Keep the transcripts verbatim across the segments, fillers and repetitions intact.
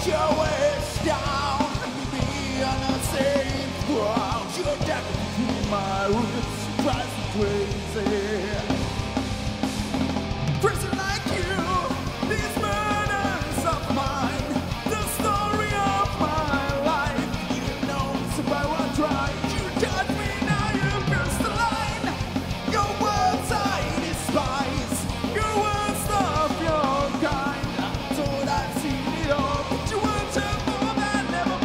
put your waist down and be on a safe ground. You're dead between my roots, drives me crazy. Crazy like you, these burdens of mine, the story of my life. You know it's about what right. You judge me, now you cross the line. Your words I despise, your words of your kind. I thought I'd seen it all, but you weren't more than ever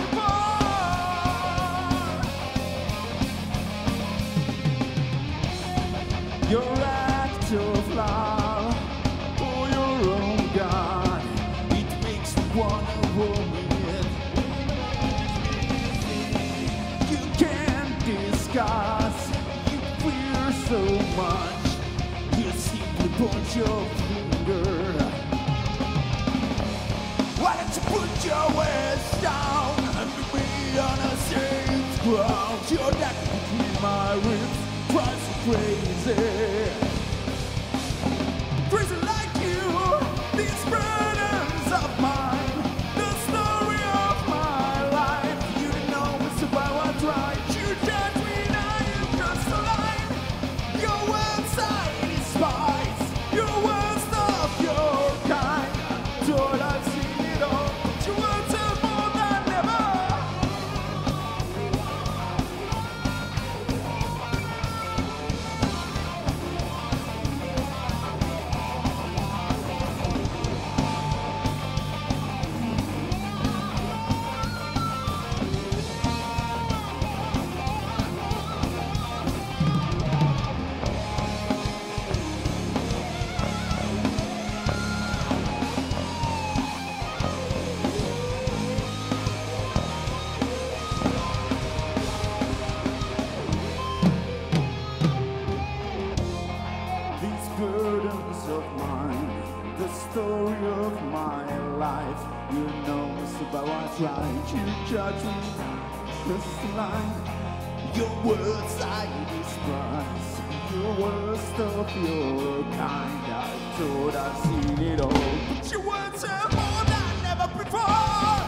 before. Your act of love, for your own God, it makes me wanna vomit. You can't discuss, you fear so much, you simply point your finger. Why don't you put your waist down and be on a safe ground? Your neck between my ribs drives me crazy. Crazy like you, these burdens of mine, the story of my life. You know it's about what's right. You judge me, now you cross the line. Your words I despise, your words of your kind. I thought I'd seen it all, but you words are more than ever. Burdens of mine, the story of my life. You know it's about what's right. You judge me, just line. Your words I despise, your worst of your kind. I thought I'd seen it all, but your words are more than ever before.